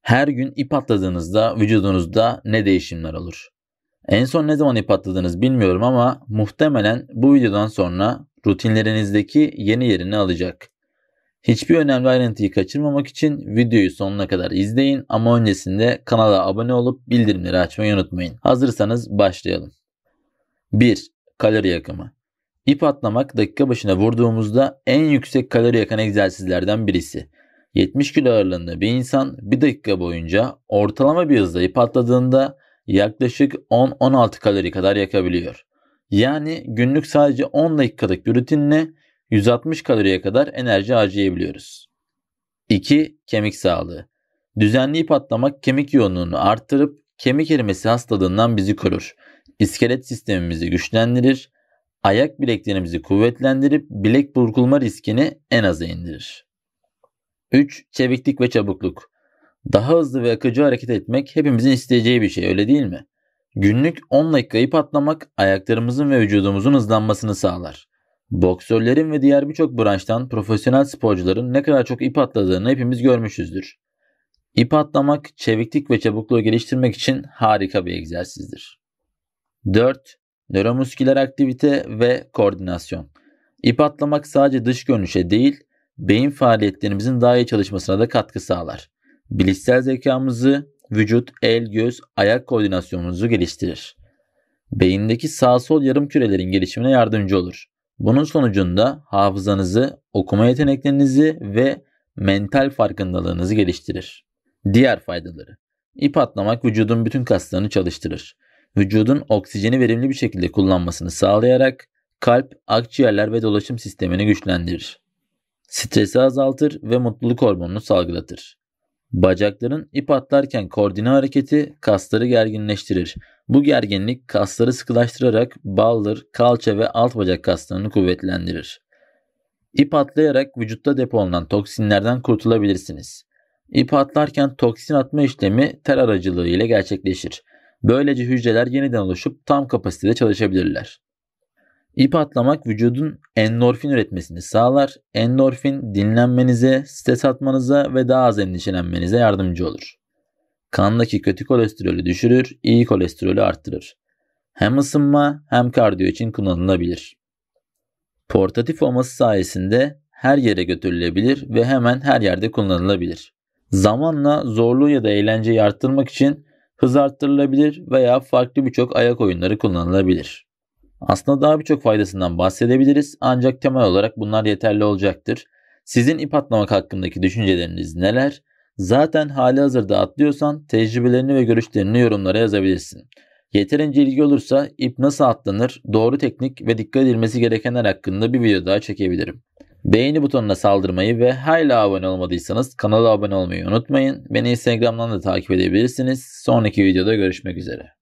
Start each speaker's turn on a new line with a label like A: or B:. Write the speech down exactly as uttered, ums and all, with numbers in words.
A: Her gün ip atladığınızda vücudunuzda ne değişimler olur? En son ne zaman ip atladınız bilmiyorum ama muhtemelen bu videodan sonra rutinlerinizdeki yeni yerini alacak. Hiçbir önemli ayrıntıyı kaçırmamak için videoyu sonuna kadar izleyin ama öncesinde kanala abone olup bildirimleri açmayı unutmayın. Hazırsanız başlayalım. bir. Kalori yakımı. İp atlamak dakika başına vurduğumuzda en yüksek kalori yakan egzersizlerden birisi. yetmiş kilo ağırlığında bir insan bir dakika boyunca ortalama bir hızla ip atladığında yaklaşık on on altı kalori kadar yakabiliyor. Yani günlük sadece on dakikalık bir rutinle yüz altmış kaloriye kadar enerji harcayabiliyoruz. iki. Kemik sağlığı. Düzenli ip atlamak kemik yoğunluğunu arttırıp kemik erimesi hastalığından bizi korur. İskelet sistemimizi güçlendirir, ayak bileklerimizi kuvvetlendirip bilek burkulma riskini en aza indirir. üç. Çeviklik ve çabukluk. Daha hızlı ve akıcı hareket etmek hepimizin isteyeceği bir şey, öyle değil mi? Günlük on dakika ip atlamak ayaklarımızın ve vücudumuzun hızlanmasını sağlar. Boksörlerin ve diğer birçok branştan profesyonel sporcuların ne kadar çok ip atladığını hepimiz görmüşüzdür. İp atlamak çeviklik ve çabukluğu geliştirmek için harika bir egzersizdir. dört. Nöromusküler aktivite ve koordinasyon. İp atlamak sadece dış görünüşe değil, beyin faaliyetlerimizin daha iyi çalışmasına da katkı sağlar. Bilişsel zekamızı, vücut, el, göz, ayak koordinasyonumuzu geliştirir. Beyindeki sağ sol yarım kürelerin gelişimine yardımcı olur. Bunun sonucunda hafızanızı, okuma yeteneklerinizi ve mental farkındalığınızı geliştirir. Diğer faydaları. İp atlamak vücudun bütün kaslarını çalıştırır. Vücudun oksijeni verimli bir şekilde kullanmasını sağlayarak kalp, akciğerler ve dolaşım sistemini güçlendirir. Stresi azaltır ve mutluluk hormonunu salgılatır. Bacakların ip atlarken koordine hareketi kasları gerginleştirir. Bu gerginlik kasları sıkılaştırarak baldır, kalça ve alt bacak kaslarını kuvvetlendirir. İp atlayarak vücutta depolanan toksinlerden kurtulabilirsiniz. İp atlarken toksin atma işlemi ter aracılığı ile gerçekleşir. Böylece hücreler yeniden oluşup tam kapasitede çalışabilirler. İp atlamak vücudun endorfin üretmesini sağlar. Endorfin dinlenmenize, stres atmanıza ve daha az endişelenmenize yardımcı olur. Kandaki kötü kolesterolü düşürür, iyi kolesterolü arttırır. Hem ısınma hem kardiyo için kullanılabilir. Portatif olması sayesinde her yere götürülebilir ve hemen her yerde kullanılabilir. Zamanla zorluğu ya da eğlenceyi arttırmak için hız arttırılabilir veya farklı birçok ayak oyunları kullanılabilir. Aslında daha birçok faydasından bahsedebiliriz ancak temel olarak bunlar yeterli olacaktır. Sizin ip atlamak hakkındaki düşünceleriniz neler? Zaten halihazırda atlıyorsan tecrübelerini ve görüşlerini yorumlara yazabilirsin. Yeterince ilgi olursa ip nasıl atlanır, doğru teknik ve dikkat edilmesi gerekenler hakkında bir video daha çekebilirim. Beğeni butonuna saldırmayı ve hala abone olmadıysanız kanala abone olmayı unutmayın. Beni Instagram'dan da takip edebilirsiniz. Sonraki videoda görüşmek üzere.